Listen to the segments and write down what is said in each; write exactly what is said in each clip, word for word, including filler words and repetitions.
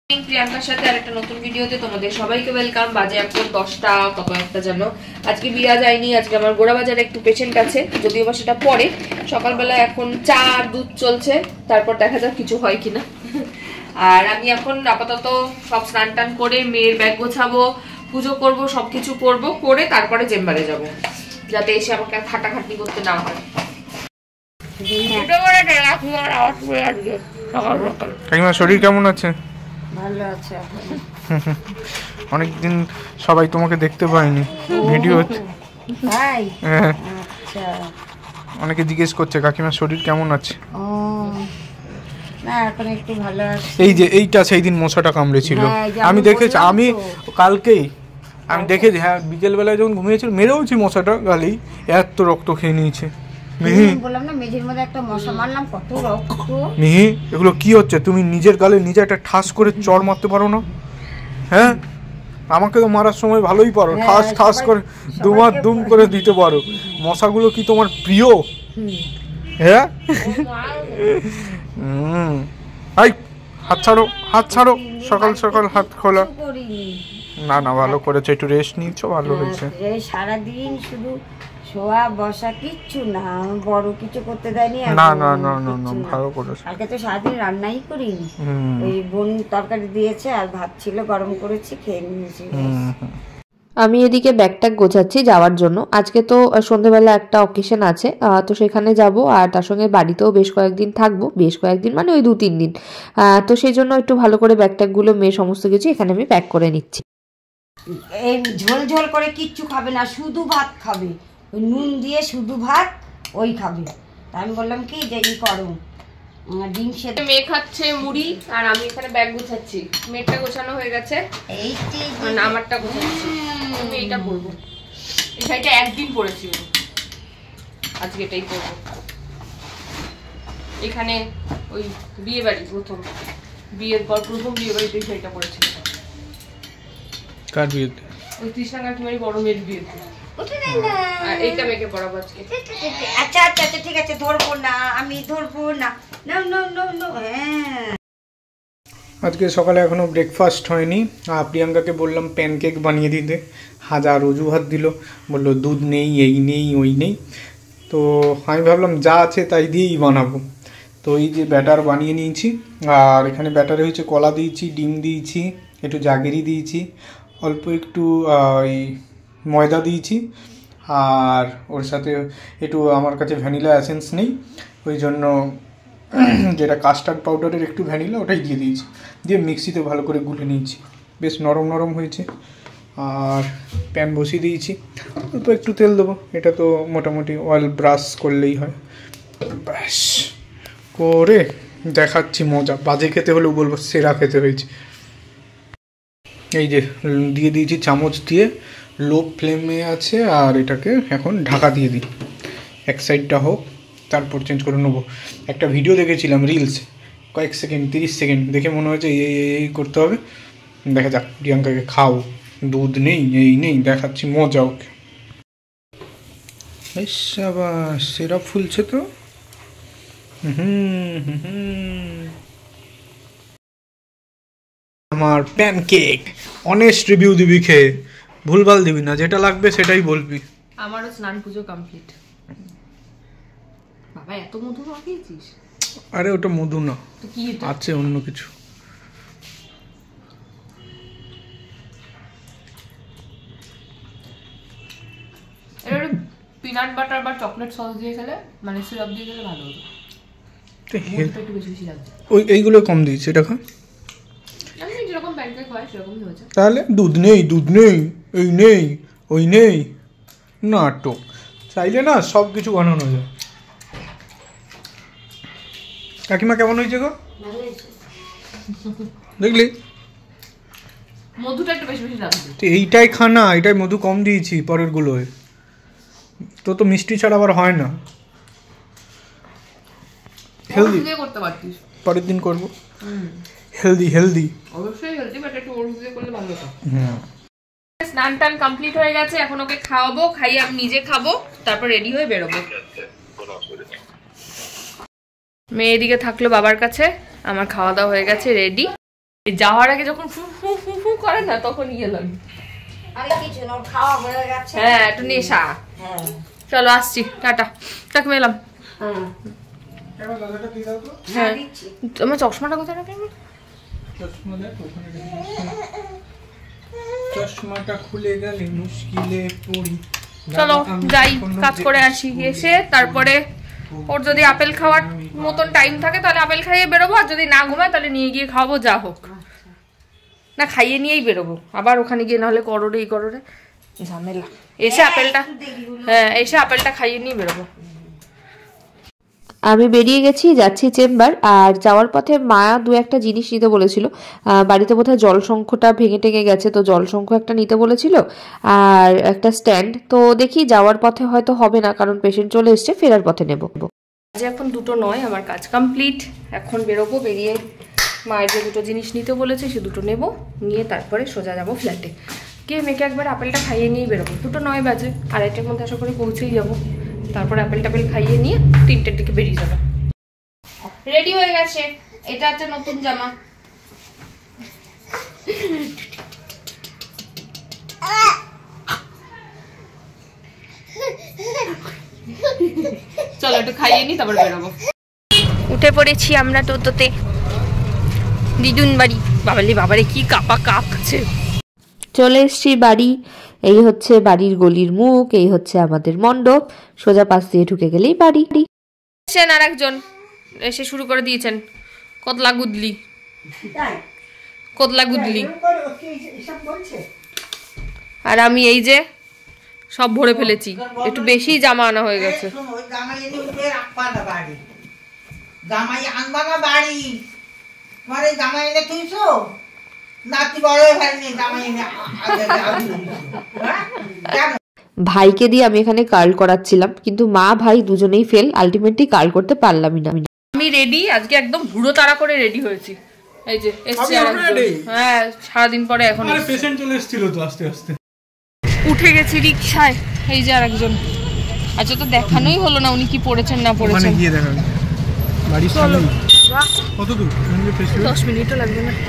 প্রিয়াঙ্কার সাথে আরেকটা নতুন ভিডিওতে তোমাদের সবাইকে ওয়েলকাম। বাজে এখন দশটা কত একটা জানো। আজকে বিয়া যায়নি, আজকে আমার গোড়া বাজারে একটু পেশেন্ট আছে, যদিও বা সেটা পরে। সকালবেলা এখন চা আর দুধ চলছে, তারপর দেখা যাক কিছু হয় কিনা। আর আমি এখন আপাতত সব স্নান টান করে মেয়ের ব্যাগ গোছাবো, পুজো করবো, সবকিছু করবো, করে তারপরে চেম্বারে যাব, যাতে এসে আমাকে আর খাটাখাটনি করতে না হয়। শরীর কেমন আছে? ভালো আছে। অনেকদিন সবাই তোমাকে দেখতে পাইনি ভিডিও। তাই? আচ্ছা। অনেকে জিজ্ঞেস করছে কাকিমার শরীর কেমন আছে। ও না, এখন একটু ভালো আছে। এই যে এইটা সেই দিন মশাটা কামড়েছিল, আমি দেখেছি, আমি কালকেই আমি দেখেছি। হ্যাঁ, বিকেলবেলায় যখন ঘুমিয়েছিল মেরেওছি মশাটা, গালেই এত রক্ত খেয়ে নিয়েছে। মিহি, বললাম না মেঝের মধ্যে একটা মশা মারলাম, কত রক্ত। মিহি, এগুলো কি হচ্ছে? তুমি নিজের গালে নিজে একটা ঠাস করে চড় মারতে পারো না? হ্যাঁ, আমাকে তো মারার সময় ভালোই পারো, ঠাস ঠাস করে দুমার দুম করে দিতে পারো। মশাগুলো কি তোমার প্রিয়? হ্যাঁ, হুম, আই হাত ছাড়ো, হাত ছাড়ো, সকাল সকাল হাত খোলা। না না, ভালো করেছো, একটু রেস্ট নিয়েছো, ভালো হয়েছে। সারাদিন শুধু শোয়া বসা, কিচ্ছু না, বড় কিছু করতে দেয়নি। না না না না না, ভালো করেছো। কালকে তো সারাদিন রান্নাই করিনি, ওই বোন তরকারি দিয়েছে আর ভাত ছিল, গরম করেছি, খেয়ে নিয়েছি। আমি এদিকে ব্যাগটা গোছাচ্ছি যাওয়ার জন্য। আজকে তো সন্ধ্যেবেলা একটা অকেশন আছে, তো সেখানে যাব, আর তার সঙ্গে বাড়িতেও বেশ কয়েকদিন থাকবো। বেশ কয়েকদিন মানে ওই দু তিন দিন। তো সেই জন্য একটু ভালো করে ব্যাগ ট্যাগগুলো মেয়ে সমস্ত কিছু এখানে আমি প্যাক করে নিচ্ছি। এই ঝোল ঝোল করে কিচ্ছু খাবে না, শুধু ভাত খাবে, ওই নুন দিয়ে শুধু ভাত ওই খাবে। আমি বললাম কি যে ই করো, ডিম সেদ্ধ। মেয়ে খাচ্ছে মুড়ি আর আমি এখানে ব্যাগ গোছাচ্ছি। মেয়েটা গোছানো হয়ে গেছে, এই আমারটা গোছাচ্ছি। আমি এইটা পরবো, এই শাড়িটা একদিন পরেছি, আজকে এটাই পরবো। এখানে ওই বিয়ে বাড়ি, প্রথম বিয়ের পর প্রথম বিয়ে বাড়িতে এই শাড়িটা পরেছিল। কার বিয়েতে? ওই কৃষ্ণা কাকিমারি বড় মেয়ের বিয়েতে। আর এইটা মেয়েকে পরাবো আজকে। আচ্ছা আচ্ছা আচ্ছা, ঠিক আছে, ধরবো না, আমি ধরবো না। No no no no. হ্যাঁ, আজকে সকালে এখনো ব্রেকফাস্ট হয়নি। প্রিয়াঙ্কাকে বললাম প্যানকেক বানিয়ে দিতে, হাজার অজুহাত দিল, বললো দুধ নেই, এই নেই, ওই নেই। তো আমি ভাবলাম যা আছে তাই দিয়েই বানাবো। তো এই যে ব্যাটার বানিয়ে নিয়েছি, আর এখানে ব্যাটারে হচ্ছে কলা দিয়েছি, ডিম দিয়েছি, একটু জাগেরি দিয়েছি, অল্প একটু ওই ময়দা দিয়েছি, আর ওর সাথে একটু, আমার কাছে ভ্যানিলা এসেন্স নেই, ওই জন্য যেটা কাস্টার্ড পাউডারের একটু ভ্যানিলা, ওটাই দিয়ে দিয়েছি, দিয়ে মিক্সিতে ভালো করে গুলে নিয়েছি। বেশ নরম নরম হয়েছে। আর প্যান বসিয়ে দিয়েছি, অল্প একটু তেল দেবো। এটা তো মোটামুটি অয়েল ব্রাশ করলেই হয়। ব্যাস করে দেখাচ্ছি মজা। বাজে খেতে হলেও বলবো সেরা খেতে হয়েছে। এই যে দিয়ে দিয়েছি চামচ দিয়ে, লো ফ্লেমে আছে, আর এটাকে এখন ঢাকা দিয়ে দিই। এক সাইডটা হোক, তারপর চেঞ্জ করে নেবো। একটা ভিডিও দেখেছিলাম রিলস, কয়েক সেকেন্ড, তিরিশ সেকেন্ড, দেখে মনে হয়েছে এই এই করতে হবে। দেখা যাক, প্রিয়াঙ্কাকে খাও। দুধ নেই, এই নেই, দেখাচ্ছি মজা ওকে। বাস সেরা ফুলছে তো। হুম হুম, আমার প্যানকেক অনেস্ট রিভিউ দিবি, খেয়ে ভুলভাল দিবি না, যেটা লাগবে সেটাই বলবি। আমারও স্নান পুজো কমপ্লিট। বাবা এত মধু মাখিয়েছিস? আরে ওটা মধু না, কি আছে অন্য কিছু। এর পিনাট বাটার বা চকলেট সস দিয়ে খেলে, মানে সিরাপ দিয়ে খেলে ভালো হতো। একটু বেশি বেশি লাগছে। ওই এইগুলো কম দিয়েছি, এটা খা। যেরকম প্যানকেক হয় সেরকমই হয়েছে। তাহলে দুধ নেই, দুধ নেই, এই নেই, ওই নেই, নাটক। চাইলে না সব কিছু বানানো যায়। কাকিমা কেমন হয়েছে গো? দেখলি, মধুটা একটু বেশি বেশি লাগছে। এইটাই খানা, এটাই মধু কম দিয়েছি পরের গুলোয়। তো তো মিষ্টি ছাড়া আবার হয় না। হেলদি দিয়ে করতে পারতিস, পরের দিন করবো। হেলদি হেলদি অবশ্যই হেলদি, বাট একটু ওর দিয়ে করলে ভালো হতো। হুম, স্নান টান কমপ্লিট হয়ে গেছে, এখন ওকে খাওয়াবো, খাইয়ে আমি নিজে খাবো, তারপর রেডি হয়ে বেরোবো। মেয়ে এদিকে থাকলো বাবার কাছে, আমার খাওয়া দাওয়া হয়ে গেছে, রেডি। যাওয়ার আগে যখন ফু ফু ফু ফু করে না তখন ইয়ে লাগে। আরে কিছু না, খাওয়া হয়ে গেছে। হ্যাঁ একটু নেশা। হ্যাঁ চলো আসছি, টাটা। টাক মেলাম। হ্যাঁ এবার দাদাটা দিয়ে দাও তো। হ্যাঁ দিচ্ছি। আমার চশমাটা কোথায় রাখলাম? চশমা দেখ ওখানে রেখে চশমাটা খুলে গেলে মুশকিলে পড়ি। চলো যাই, কাজ করে আসি, এসে তারপরে ওর যদি আপেল খাওয়ার মতন টাইম থাকে তাহলে আপেল খাইয়ে বেরোবো, আর যদি না ঘুমায় তাহলে নিয়ে গিয়ে খাওয়াবো, যা হোক না খাইয়ে নিয়েই বেরোবো। আবার ওখানে গিয়ে নাহলে করোরে এই করোরে ঝামেলা। এসে আপেলটা, হ্যাঁ এসে আপেলটা খাইয়ে নিয়ে বেরোবো। আমি বেরিয়ে গেছি, যাচ্ছি চেম্বার। আর যাওয়ার পথে মা দু একটা জিনিস নিতে বলেছিল। বাড়িতে বোধহয় জলসংখ্যটা ভেঙে টেঙে গেছে, তো জলসংখ্য একটা নিতে বলেছিল আর একটা স্ট্যান্ড। তো দেখি যাওয়ার পথে হয়তো হবে না, কারণ পেশেন্ট চলে এসছে, ফেরার পথে নেব। আজ এখন দুটো নয়, আমার কাজ কমপ্লিট। এখন বেরোবো, বেরিয়ে মায়ের যে দুটো জিনিস নিতে বলেছে সে দুটো নেব, নিয়ে তারপরে সোজা যাবো ফ্ল্যাটে গিয়ে মেয়েকে একবার আপেলটা খাইয়ে নিয়ে বেরোবো। দুটো নয় বাজে, আড়াইটার মধ্যে আশা করে পৌঁছেই যাবো। তারপরে আপেল টাপেল খাইয়ে নিয়ে তিনটের দিকে বেরিয়ে যাবো। রেডি হয়ে গেছে, এটা একটা নতুন জামা। চলো একটু খাইয়ে নি তারপর বেরোবো। উঠে পড়েছি আমরা টোটোতে, দিদুন বাড়ি। বাবালি বাবারে কি কাপা কাঁপছে। চলে এসছি বাড়ি। এই হচ্ছে বাড়ির গলির মুখ, এই হচ্ছে আমাদের মণ্ডপ। সোজা পাশ দিয়ে ঢুকে গেলেই বাড়ি। এসেন আর একজন এসে শুরু করে দিয়েছেন কতলা গুদলি, কতলা গুদলি। আর আমি এই যে সব ভরে ফেলেছি, একটু বেশি জামা আনা হয়ে গেছে। জামাই আনবা না বাড়ি, তোমার এই জামাই এনে তুইছো নাতি বড় হয়নি, জামাই এনে ভাইকে দিয়ে আমি এখানে কার্ল করাচ্ছিলাম, কিন্তু মা ভাই দুজনেই ফেল। আলটিমেটলি কার্ল করতে পারলামই না। আমি রেডি, আজকে একদম হুড়ো তাড়া করে রেডি হয়েছি। এই যে এসছে আরেকজন। হ্যাঁ সারাদিন পরে এখন পেশেন্ট চলে এসেছিল তো আস্তে আস্তে। উঠে গেছি রিকশায়। এই যে আরেকজন। আচ্ছা তো দেখানোই হলো না উনি কি পড়েছেন না পড়েছেন। ওখানে গিয়ে দেখাবো। বাড়ির সামনে কত দূর? দশ মিনিটও লাগবে না,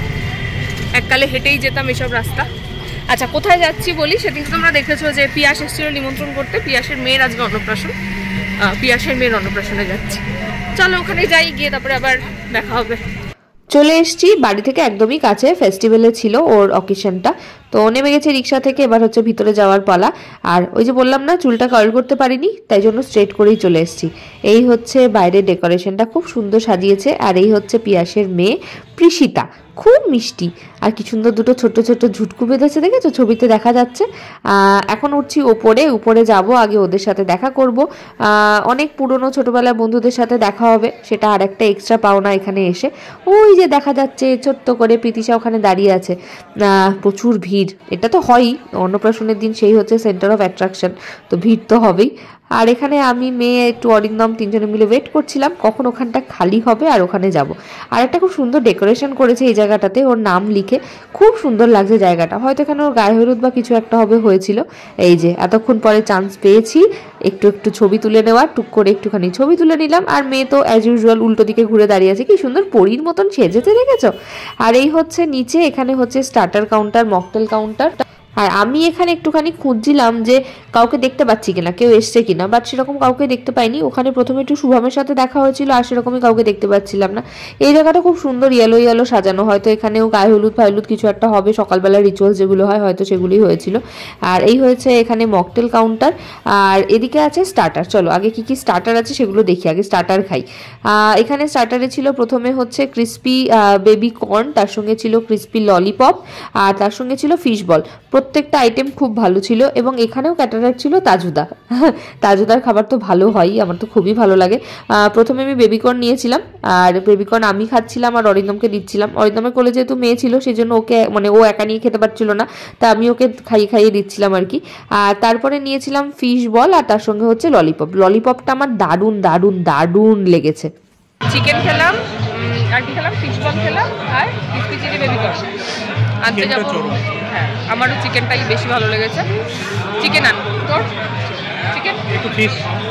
এককালে হেঁটেই যেতাম এসব রাস্তা। আচ্ছা কোথায় যাচ্ছি বলি। সেদিন তোমরা দেখেছো যে পিয়াস এসেছিল নিমন্ত্রণ করতে, পিয়াসের মেয়ের আজকে অন্নপ্রাশন, পিয়াসের মেয়ের অন্নপ্রাশনে যাচ্ছি। চলো ওখানে যাই, গিয়ে তারপরে আবার দেখা হবে। চলে এসছি বাড়ি থেকে একদমই কাছে, ফেস্টিভ্যালে ছিল ওর অকেশনটা। তো নেমে গেছে রিক্সা থেকে, এবার হচ্ছে ভিতরে যাওয়ার পালা। আর ওই যে বললাম না চুলটা কার্ল করতে পারিনি, তাই জন্য স্ট্রেট করেই চলে এসেছি। এই হচ্ছে বাইরের ডেকোরেশনটা, খুব সুন্দর সাজিয়েছে। আর এই হচ্ছে পিয়াসের মেয়ে প্রীষিতা, খুব মিষ্টি আর কি সুন্দর দুটো ছোট ছোট ঝুটকু বেঁধেছে, দেখেছো ছবিতে দেখা যাচ্ছে। এখন উঠছি ওপরে, উপরে যাব, আগে ওদের সাথে দেখা করব। অনেক পুরনো ছোটবেলার বন্ধুদের সাথে দেখা হবে, সেটা আর একটা এক্সট্রা পাওনা এখানে এসে। ওই যে দেখা যাচ্ছে ছোট্ট করে প্রীতিশা ওখানে দাঁড়িয়ে আছে। প্রচুর ভিড়, এটা তো হয়ই, অন্নপ্রাশনের দিন সেই হচ্ছে সেন্টার অফ অ্যাট্রাকশন, তো ভিড় তো হবেই। আর এখানে আমি মেয়ে একটু অরিন্দম তিনজনে মিলে ওয়েট করছিলাম কখন ওখানটা খালি হবে আর ওখানে যাব। আর একটা খুব সুন্দর ডেকোরেশন করেছে এই জায়গাটাতে, ওর নাম লিখে, খুব সুন্দর লাগছে জায়গাটা। হয়তো এখানে ওর গায়ে হলুদ বা কিছু একটা হবে হয়েছিল। এই যে এতক্ষণ পরে চান্স পেয়েছি একটু একটু ছবি তুলে নেওয়ার, টুক করে একটুখানি ছবি তুলে নিলাম। আর মেয়ে তো অ্যাজ ইউজুয়াল উল্টো দিকে ঘুরে দাঁড়িয়ে আছে, কি সুন্দর পরীর মতন সেজেছে দেখেছো। আর এই হচ্ছে নিচে, এখানে হচ্ছে স্টার্টার কাউন্টার, মকটেল কাউন্টার। আর আমি এখানে একটুখানি খুঁজছিলাম যে কাউকে দেখতে পাচ্ছি কিনা, কেউ এসছে কিনা, বাট সেরকম কাউকে দেখতে পাইনি। ওখানে প্রথমে একটু শুভমের সাথে দেখা হয়েছিল, আর সেরকমই কাউকে দেখতে পাচ্ছিলাম না। এই জায়গাটা খুব সুন্দর ইয়েলো ইয়েলো সাজানো, হয়তো এখানেও গায়ে হলুদ ফাইলুদ কিছু একটা হবে, সকালবেলা রিচুয়ালস যেগুলো হয় হয়তো সেগুলোই হয়েছিল। আর এই হয়েছে এখানে মকটেল কাউন্টার, আর এদিকে আছে স্টার্টার। চলো আগে কি কি স্টার্টার আছে সেগুলো দেখি, আগে স্টার্টার খাই। এখানে স্টার্টারে ছিল প্রথমে হচ্ছে ক্রিস্পি বেবি কর্ন, তার সঙ্গে ছিল ক্রিস্পি ললিপপ, আর তার সঙ্গে ছিল ফিশ বল। প্রত্যেকটা আইটেম খুব ভালো ছিল, এবং এখানেও ক্যাটারার ছিল তাজুদা। তাজুদার খাবার তো ভালো হয়, আমার তো খুবই ভালো লাগে। প্রথমে আমি বেবিকর্ন নিয়েছিলাম, আর বেবিকর্ন আমি খাচ্ছিলাম আর অরিন্দমকে দিচ্ছিলাম। অরিন্দমের কোলে যেহেতু মেয়ে ছিল সেই জন্য ওকে মানে ও একা নিয়ে খেতে পারছিল না, তা আমি ওকে খাইয়ে খাইয়ে দিচ্ছিলাম আর কি। আর তারপরে নিয়েছিলাম ফিশ বল, আর তার সঙ্গে হচ্ছে ললিপপ। ললিপপটা আমার দারুণ দারুণ দারুণ লেগেছে। চিকেন খেলাম, আর কি খেলাম, ফিশ বল খেলাম, আর ক্রিসপি চিলি বেবিকর্ন আনতে যাবো। হ্যাঁ আমারও চিকেনটাই বেশি ভালো লেগেছে। চিকেন আন তোর চিকেন, একটু ফিশ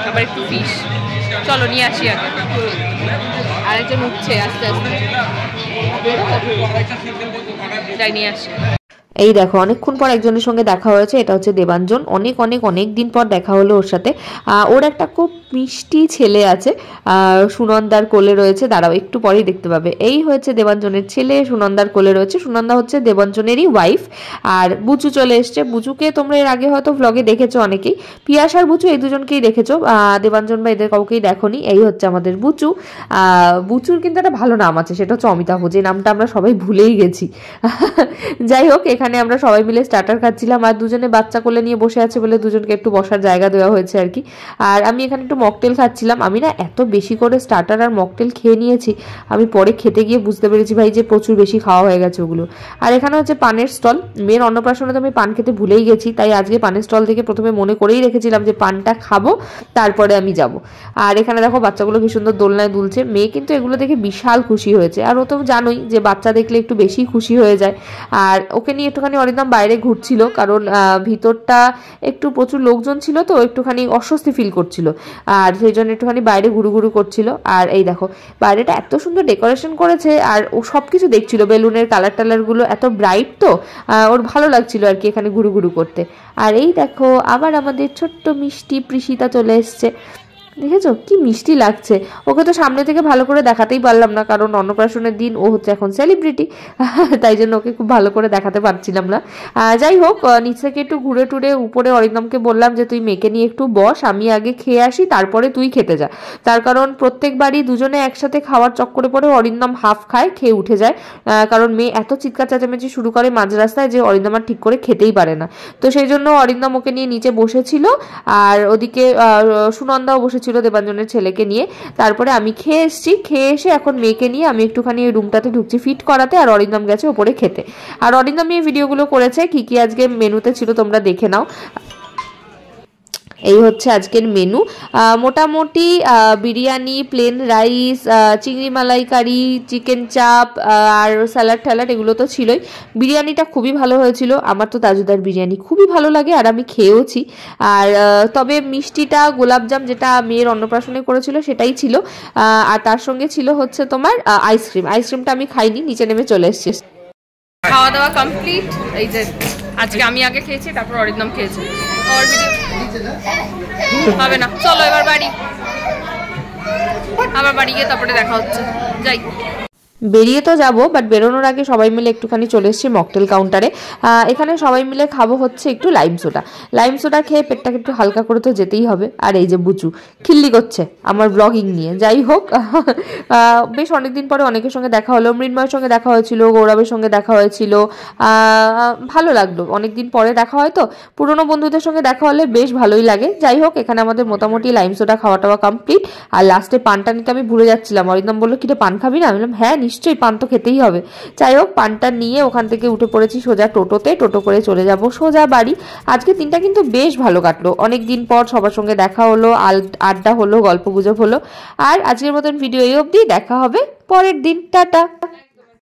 আবার একটু ফিশ। চলো নিয়ে আসি আগে। আরেকজন উঠছে আস্তে আস্তে, যাই নিয়ে আসি। এই দেখো অনেকক্ষণ পর একজনের সঙ্গে দেখা হয়েছে, এটা হচ্ছে দেবাঞ্জন। অনেক অনেক অনেক দিন পর দেখা হলো ওর সাথে। ওর একটা খুব মিষ্টি ছেলে আছে, সুনন্দার কোলে রয়েছে, দাঁড়াও একটু পরেই দেখতে পাবে। এই হয়েছে দেবাঞ্জনের ছেলে, সুনন্দার কোলে রয়েছে। সুনন্দা হচ্ছে দেবাঞ্জনেরই ওয়াইফ। আর বুচু চলে এসছে। বুচুকে তোমরা এর আগে হয়তো ব্লগে দেখেছো অনেকেই, পিয়াস আর বুচু এই দুজনকেই দেখেছো, দেবাঞ্জন বা এদের কাউকেই দেখোনি। এই হচ্ছে আমাদের বুচু। বুচুর কিন্তু একটা ভালো নাম আছে, সেটা হচ্ছে অমিতাভ, যে নামটা আমরা সবাই ভুলেই গেছি। যাই হোক, এখানে আমরা সবাই মিলে স্টার্টার খাচ্ছিলাম, আর দুজনে বাচ্চা কোলে নিয়ে বসে আছে বলে দুজনকে একটু বসার জায়গা দেওয়া হয়েছে আর কি। আর আমি এখানে একটু মকটেল খাচ্ছিলাম। আমি না এত বেশি করে স্টার্টার আর মকটেল খেয়ে নিয়েছি, আমি পরে খেতে গিয়ে বুঝতে পেরেছি ভাই যে প্রচুর বেশি খাওয়া হয়ে গেছে ওগুলো। আর এখানে হচ্ছে পানের স্টল। মেয়ের অন্নপ্রাশনে তো আমি পান খেতে ভুলেই গেছি, তাই আজকে পানের স্টল থেকে প্রথমে মনে করেই রেখেছিলাম যে পানটা খাবো, তারপরে আমি যাব। আর এখানে দেখো বাচ্চাগুলো কি সুন্দর দোলনায় দুলছে। মেয়ে কিন্তু এগুলো দেখে বিশাল খুশি হয়েছে, আর ও তো জানোই যে বাচ্চা দেখলে একটু বেশি খুশি হয়ে যায়। আর ওকে নিয়ে একটুখানি অরিন্দম বাইরে ঘুরছিল, কারণ ভিতরটা একটু প্রচুর লোকজন ছিল তো একটুখানি অস্বস্তি ফিল করছিল, আর সেই জন্য একটুখানি বাইরে ঘুরু ঘুরু করছিল। আর এই দেখো বাইরেটা এত সুন্দর ডেকোরেশন করেছে, আর ও সব কিছু দেখছিল, বেলুনের কালার টালারগুলো এত ব্রাইট, তো ওর ভালো লাগছিল আর কি এখানে ঘুরু ঘুরু করতে। আর এই দেখো আবার আমাদের ছোট্ট মিষ্টি প্রীষিতা চলে এসছে। দেখেছো কি মিষ্টি লাগছে। ওকে তো সামনে থেকে ভালো করে দেখাতেই পারলাম না, কারণ অন্নপ্রাশনের দিন ও হচ্ছে এখন সেলিব্রিটি, তাই জন্য ওকে খুব ভালো করে দেখাতে পারছিলাম না। যাই হোক, নিচ থেকে একটু ঘুরে টুরে উপরে অরিন্দমকে বললাম যে তুই মেয়েকে নিয়ে একটু বস, আমি আগে খেয়ে আসি, তারপরে তুই খেতে যা। তার কারণ প্রত্যেকবারই দুজনে একসাথে খাওয়ার চক্করে পরে অরিন্দম হাফ খায়, খেয়ে উঠে যায়, কারণ মেয়ে এত চিৎকার চেঁচামেচি শুরু করে মাঝ রাস্তায় যে অরিন্দম আর ঠিক করে খেতেই পারে না। তো সেই জন্য অরিন্দম ওকে নিয়ে নিচে বসেছিল, আর ওদিকে সুনন্দাও বসে ছিল দেবাঞ্জনের ছেলেকে নিয়ে। তারপরে আমি খেয়ে এসেছি, খেয়ে এসে এখন মেয়েকে নিয়ে আমি একটুখানি ওই রুমটাতে ঢুকছি ফিট করাতে, আর অরিন্দম গেছে ওপরে খেতে। আর অরিন্দম এই ভিডিওগুলো করেছে কি কি আজকে মেনুতে ছিল তোমরা দেখে নাও। এই হচ্ছে আজকের মেনু। মোটামুটি বিরিয়ানি, প্লেন রাইস, চিংড়ি মালাইকারি, চিকেন চাপ আর স্যালাড ট্যালাড এগুলো তো ছিলই। বিরিয়ানিটা খুবই ভালো হয়েছিল, আমার তো তাজুদার বিরিয়ানি খুবই ভালো লাগে, আর আমি খেয়েওছি। আর তবে মিষ্টিটা গোলাপজাম যেটা মেয়ের অন্নপ্রাশনে করেছিল সেটাই ছিল, আর তার সঙ্গে ছিল হচ্ছে তোমার আইসক্রিম। আইসক্রিমটা আমি খাইনি, নিচে নেমে চলে এসেছি। খাওয়া দাওয়া কমপ্লিট। এই যে আজকে আমি আগে খেয়েছি, তারপর অরিন্দম খেয়েছে। আর ভিডিও হবে না, চলো এবার বাড়ি, আবার বাড়ি গিয়ে তারপরে দেখা হচ্ছে। যাই, বেরিয়ে তো যাবো, বাট বেরোনোর আগে সবাই মিলে একটুখানি চলে এসেছি মকটেল কাউন্টারে। এখানে সবাই মিলে খাবো হচ্ছে একটু লাইম সোডা। লাইম সোডা খেয়ে পেটটাকে একটু হালকা করে তো যেতেই হবে। আর এই যে বুচু খিল্লি করছে আমার ব্লগিং নিয়ে। যাই হোক, বেশ অনেকদিন পরে অনেকের সঙ্গে দেখা হলো, মৃন্ময়ের সঙ্গে দেখা হয়েছিল, গৌরবের সঙ্গে দেখা হয়েছিল, ভালো লাগলো। অনেকদিন পরে দেখা হয় তো, পুরোনো বন্ধুদের সঙ্গে দেখা হলে বেশ ভালোই লাগে। যাই হোক, এখানে আমাদের মোটামুটি লাইম সোডা খাওয়া টাওয়া কমপ্লিট। আর লাস্টে পানটা নিতে আমি ভুলে যাচ্ছিলাম, অরিন্দম বললো কি রে পান খাবি না? আমি বললাম হ্যাঁ নিশ্চয়ই, পান তো খেতেই হবে। যাই হোক, পানটা নিয়ে ওখান থেকে উঠে পড়েছি সোজা টোটোতে, টোটো করে চলে যাব সোজা বাড়ি। আজকে দিনটা কিন্তু বেশ ভালো কাটলো, অনেক দিন পর সবার সঙ্গে দেখা হলো, আড্ডা হলো, গল্প গুজব হলো। আর আজকের মতন ভিডিও এই অবধি, দেখা হবে পরের দিন, টাটা।